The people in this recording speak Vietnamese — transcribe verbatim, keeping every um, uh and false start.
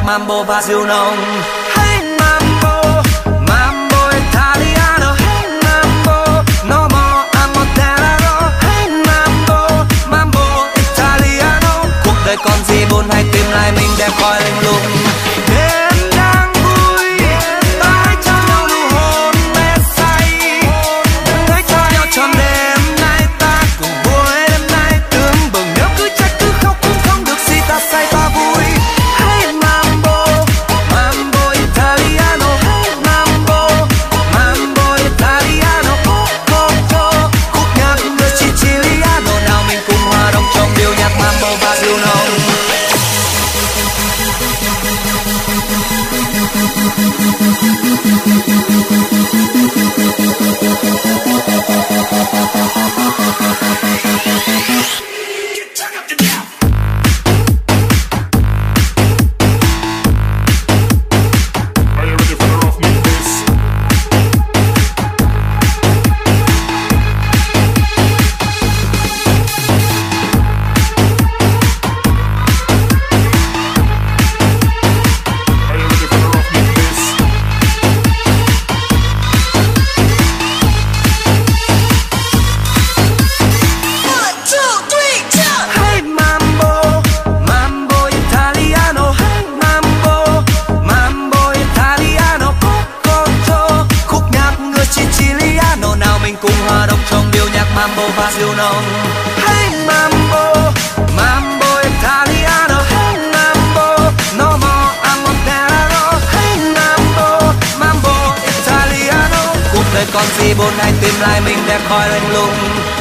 mambo và rượu nồng. Hey mambo, mambo Italiano. Hey mambo, no more amontellano. Hey mambo, mambo Italiano. Cuộc đời còn gì buồn hay tìm lại mình đẹp khỏi lạnh lùng. Đêm đang vui, ta hãy trao nhau nụ hôn mê say. Hãy cho nhau trọn đêm nay, ta cùng vui đêm nay tương bừng. Nếu cứ trách cứ khóc cũng không được gì, ta say ta vui. Hey mambo, mambo Italiano. Hey mambo, mambo Italiano. Coco, khúc nhạc người Siciliano. Nào mình cùng hòa đồng trong điệu nhạc mambo và rượu nồng. Mambo và rượu nồng. Hey mambo, mambo Italiano. Hey mambo, no more amontellano. Hey mambo, mambo Italiano. Cuộc đời còn gì buồn hay tìm lại mình đẹp khỏi lạnh lùng.